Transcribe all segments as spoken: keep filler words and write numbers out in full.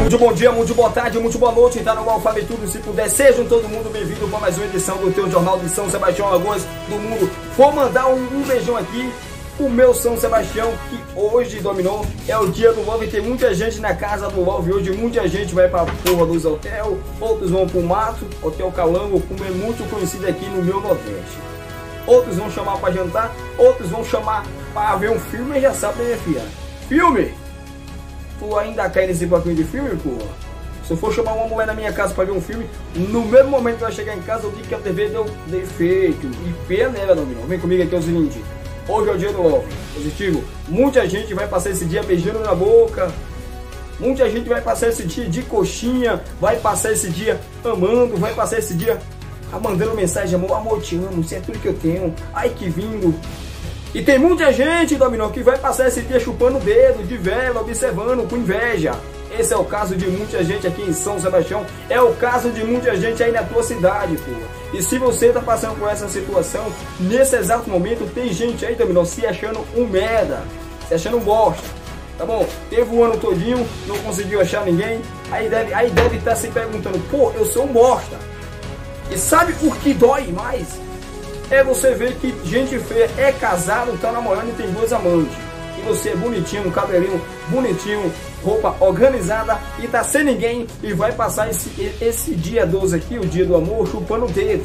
Muito bom dia, muito boa tarde, muito boa noite. Tá no Mal Fale Tudo, se puder, sejam todo mundo bem-vindo para mais uma edição do teu Jornal de São Sebastião Alagoas do Mundo. Vou mandar um, um beijão aqui o meu São Sebastião, que hoje dominou, é o dia do Love. Tem muita gente na casa do Love hoje, muita gente vai pra porra dos hotel, outros vão pro mato, Hotel Calango, como é muito conhecido aqui no meu Nordeste. Outros vão chamar pra jantar, outros vão chamar pra ver um filme, já sabe, né, filha? Filme! Tu ainda cai nesse papinho de filme, porra? Se eu for chamar uma mulher na minha casa pra ver um filme, no mesmo momento que ela chegar em casa, eu digo que a T V deu defeito. E pena nela, dominou. Vem comigo aqui, é o seguinte. Hoje é o dia do Love. Positivo. Muita gente vai passar esse dia beijando na boca. Muita gente vai passar esse dia de coxinha. Vai passar esse dia amando. Vai passar esse dia mandando mensagem: amor, amor, te amo, isso é tudo que eu tenho. Ai, que vindo. E tem muita gente, Dominó, que vai passar esse dia chupando o dedo, de vela, observando, com inveja. Esse é o caso de muita gente aqui em São Sebastião. É o caso de muita gente aí na tua cidade, pô. E se você tá passando por essa situação, nesse exato momento, tem gente aí, Dominó, se achando um merda, se achando um bosta. Tá bom? Teve o ano todinho, não conseguiu achar ninguém. Aí deve aí deve estar se perguntando: pô, eu sou um bosta. E sabe o que dói mais? É você ver que gente feia é casado, tá namorando e tem dois amantes. E você é bonitinho, um cabelinho bonitinho, roupa organizada e tá sem ninguém e vai passar esse, esse dia doze aqui, o dia do amor, chupando o dedo.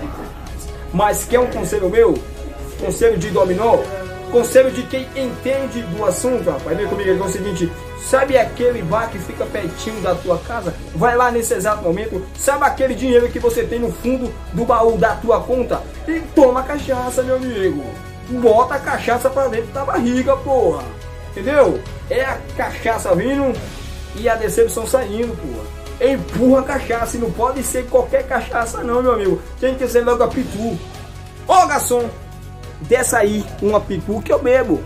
Mas quer um conselho meu? Conselho de Dominó? Conselho de quem entende do assunto, rapaz. Vem comigo aqui, é o seguinte: sabe aquele bar que fica pertinho da tua casa? Vai lá nesse exato momento. Sabe aquele dinheiro que você tem no fundo do baú da tua conta? E toma cachaça, meu amigo. Bota a cachaça pra dentro da barriga, porra. Entendeu? É a cachaça vindo e a decepção saindo, porra. Empurra a cachaça, e não pode ser qualquer cachaça não, meu amigo. Tem que ser logo a pitu. Ô, garçom, dessa aí uma pitu que eu bebo.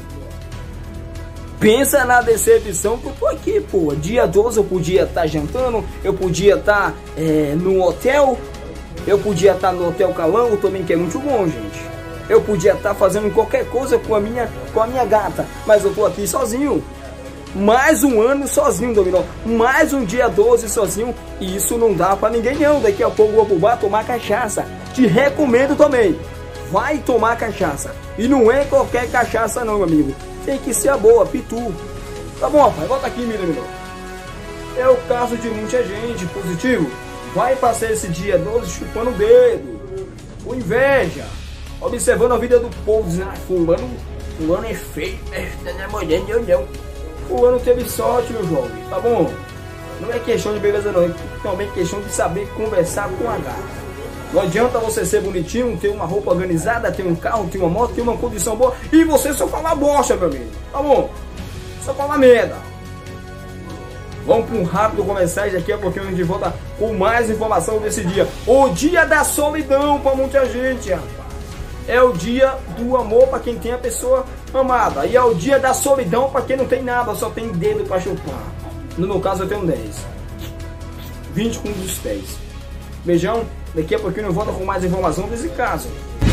Pensa na decepção que eu tô aqui, pô. Dia doze eu podia estar tá jantando, eu podia estar tá, é, no hotel, eu podia estar tá no Hotel Calango também, que é muito bom, gente. Eu podia estar tá fazendo qualquer coisa com a minha, com a minha gata, mas eu tô aqui sozinho. Mais um ano sozinho, Dominó. Mais um dia doze sozinho. E isso não dá pra ninguém não. Daqui a pouco eu vou pro bar tomar cachaça. Te recomendo também. Vai tomar cachaça. E não é qualquer cachaça não, meu amigo. Tem que ser a boa, pitu. Tá bom, rapaz? Volta aqui, meu Dominó. É o caso de muita gente. Positivo. Vai passar esse dia doze chupando o dedo. Com inveja. Observando a vida do povo. Dizendo: ah, fulano, fulano é feio. Tá namorando, eu não. Fulano teve sorte, meu jovem, tá bom? Não é questão de beleza não, é também questão de saber conversar com a gata. Não adianta você ser bonitinho, ter uma roupa organizada, ter um carro, ter uma moto, ter uma condição boa e você só falar bosta, meu amigo, tá bom? Só falar merda. Vamos para um rápido comercial, daqui a pouquinho a gente volta com mais informação desse dia. O dia da solidão para muita gente, rapaz. É o dia do amor para quem tem a pessoa amada. E é o dia da solidão para quem não tem nada, só tem dedo para chupar. No meu caso eu tenho dez. vinte com um dos dez. Beijão. Daqui a pouquinho eu volto com mais informação desse caso.